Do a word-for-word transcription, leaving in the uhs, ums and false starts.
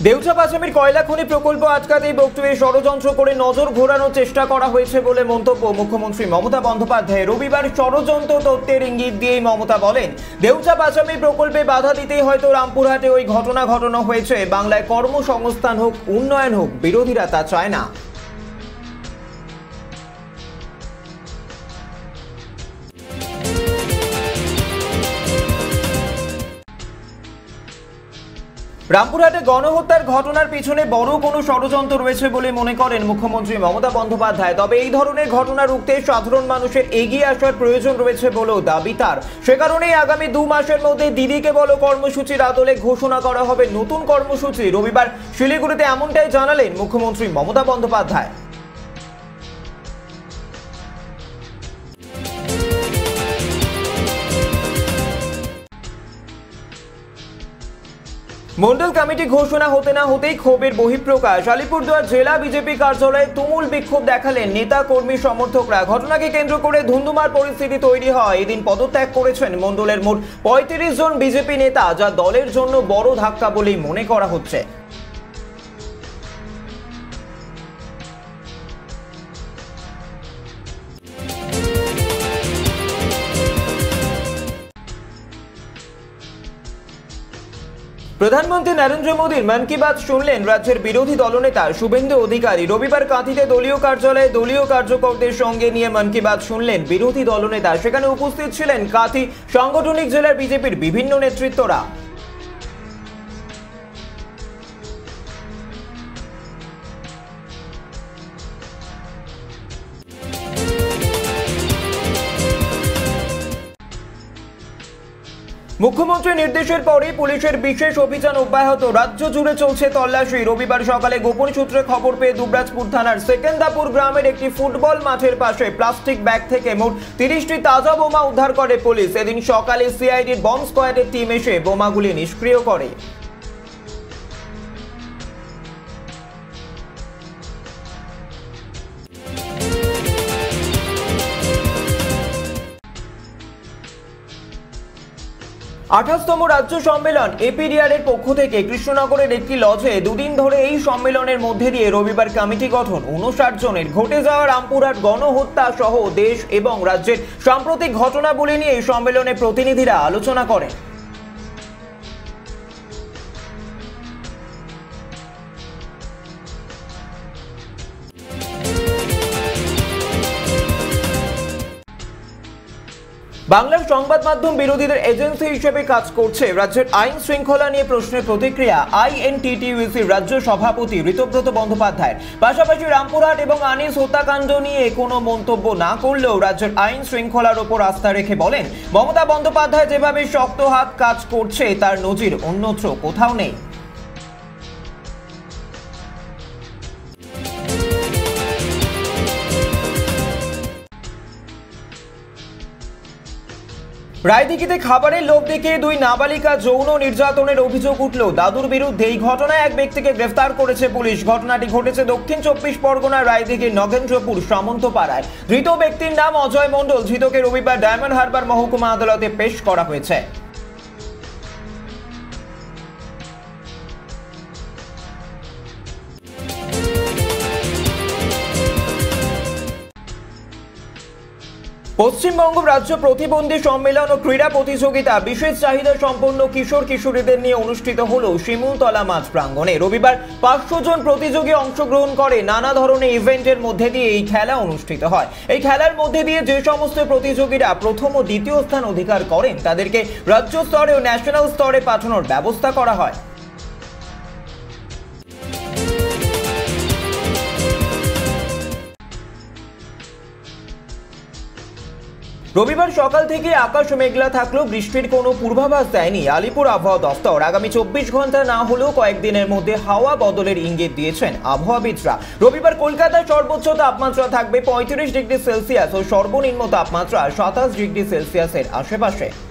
দেউচা পাচামির কয়লা খনি প্রকল্প আটকাতেই বক্তব্যে ষড়যন্ত্র করে নজর ঘোরানোর চেষ্টা করা হয়েছে বলে মন্তব্য মুখ্যমন্ত্রী মমতা বন্দ্যোপাধ্যায়। রবিবার ষড়যন্ত্র তথ্যের ইঙ্গিত দিয়েই মমতা বলেন, দেউচা পাচামি প্রকল্পে বাধা দিতেই হয়তো রামপুরহাটে ওই ঘটনা ঘটানো হয়েছে। বাংলায় কর্মসংস্থান হোক, উন্নয়ন হোক, বিরোধীরা তা চায় না। রামপুরহাটে গণহত্যার ঘটনার পিছনে বড় কোনো ষড়যন্ত্র রয়েছে বলে মনে করেন মুখ্যমন্ত্রী মমতা বন্দ্যোপাধ্যায়। তবে এই ধরনের ঘটনা রুখতে সাধারণ মানুষের এগিয়ে আসার প্রয়োজন রয়েছে বলেও দাবি তার। সে কারণেই আগামী দু মাসের মধ্যে দিদিকে বলো কর্মসূচির আদলে ঘোষণা করা হবে নতুন কর্মসূচি। রবিবার শিলিগুড়িতে এমনটাই জানালেন মুখ্যমন্ত্রী মমতা বন্দ্যোপাধ্যায়। মন্ডল কমিটি ঘোষণা হতে না হতেই ক্ষোভের বহিঃপ্রকাশ। আলিপুরদুয়ার জেলা বিজেপি কার্যালয়ে তুমুল বিক্ষোভ দেখালেন নেতা কর্মী সমর্থকরা। ঘটনাকে কেন্দ্র করে ধুন্ধুমার পরিস্থিতি তৈরি হয়। এদিন পদত্যাগ করেছেন মন্ডলের মোট পঁয়ত্রিশ জন বিজেপি নেতা, যা দলের জন্য বড় ধাক্কা বলেই মনে করা হচ্ছে। প্রধানমন্ত্রী নরেন্দ্র মোদীর মন কি বাত শুনলেন রাজ্যের বিরোধী দলনেতা শুভেন্দু অধিকারী। রবিবার কাঁথিতে দলীয় কার্যালয়ে দলীয় কার্যকর্তাদের সঙ্গে নিয়ে মন কি বাত শুনলেন বিরোধী দলনেতা। সেখানে উপস্থিত ছিলেন কাঁথি সাংগঠনিক জেলার বিজেপির বিভিন্ন নেতৃত্বরা। মুখ্যমন্ত্রীর নির্দেশের পরে পুলিশের বিশেষ অভিযান অব্যাহত। রাজ্য জুড়ে চলছে তল্লাশি। রবিবার সকালে গোপন সূত্রে খবর পেয়ে দুবরাজপুর থানার সেকেন্দাপুর গ্রামের একটি ফুটবল মাঠের পাশে প্লাস্টিক ব্যাগ থেকে মোট তিরিশটি তাজা বোমা উদ্ধার করে পুলিশ। এদিন সকালে সিআইডির বম্ব স্কোয়াডের টিম এসে বোমাগুলি নিষ্ক্রিয় করে। আঠাশতম রাজ্য সম্মেলন এপিডিআর-এর পক্ষ থেকে কৃষ্ণনগরের একটি লজে দুদিন ধরে এই সম্মেলনের মধ্যে দিয়ে রবিবার কমিটি গঠন। উনষাট জনের ঘটে যাওয়া রামপুরহাট গণহত্যা সহ দেশ এবং রাজ্যের সাম্প্রতিক ঘটনাবলী নিয়ে এই সম্মেলনে প্রতিনিধিরা আলোচনা করেন। বাংলার সংবাদ মাধ্যম বিরোধীদের এজেন্সি হিসেবে কাজ করছে। রাজ্যের আইন শৃঙ্খলা নিয়ে প্রশ্নের প্রতিক্রিয়া আইএনটিটিইউসির রাজ্য সভাপতি ঋতব্রত বন্দ্যোপাধ্যায়ের। পাশাপাশি রামপুরহাট এবং আনিস হত্যাকাণ্ড নিয়ে কোনো মন্তব্য না করলেও রাজ্যের আইন শৃঙ্খলার ওপর আস্থা রেখে বলেন, মমতা বন্দ্যোপাধ্যায় যেভাবে শক্ত হাত কাজ করছে তার নজির অন্যত্র কোথাও নেই। রায়দিঘিতে খাবারের লোভ দেখিয়ে দুই নাবালিকা যৌন নির্যাতনের অভিযোগ উঠল দাদুর বিরুদ্ধে। এই ঘটনায় এক ব্যক্তিকে গ্রেফতার করেছে পুলিশ। ঘটনাটি ঘটেছে দক্ষিণ চব্বিশ পরগনার রায়দিঘির নগেন্দ্রপুর সামন্তপাড়ায়। ধৃত ব্যক্তির নাম অজয় মণ্ডল। ধৃতকে রবিবার ডায়মন্ড হারবার মহকুমা আদালতে পেশ করা হয়েছে। পশ্চিমবঙ্গ রাজ্য প্রতিবন্ধী সম্মেলন ও ক্রীড়া প্রতিযোগিতা বিশেষ চাহিদা সম্পন্ন কিশোর কিশোরীদের নিয়ে অনুষ্ঠিত হলো শিমুলতলা মাঠ প্রাঙ্গণে। রবিবার পাঁচশো জন প্রতিযোগী অংশগ্রহণ করে। নানা ধরনের ইভেন্টের মধ্যে দিয়ে এই খেলা অনুষ্ঠিত হয়। এই খেলার মধ্যে দিয়ে যে সমস্ত প্রতিযোগীরা প্রথম ও দ্বিতীয় স্থান অধিকার করেন তাদেরকে রাজ্য স্তরে ও ন্যাশনাল স্তরে পাঠানোর ব্যবস্থা করা হয়। রবিবার সকাল থেকে আকাশ মেঘলা থাকলেও বৃষ্টির কোনো পূর্বাভাস দেয়নি আলিপুর আবহাওয়া দফতর। আগামী চব্বিশ ঘন্টা না হলেও কয়েকদিনের মধ্যে হাওয়া বদলের ইঙ্গিত দিয়েছেন আবহাওয়াবিদরা। রবিবার কলকাতার সর্বোচ্চ তাপমাত্রা থাকবে পঁয়ত্রিশ ডিগ্রি সেলসিয়াস ও সর্বনিম্ন তাপমাত্রা সাতাশ ডিগ্রি সেলসিয়াসের আশেপাশে।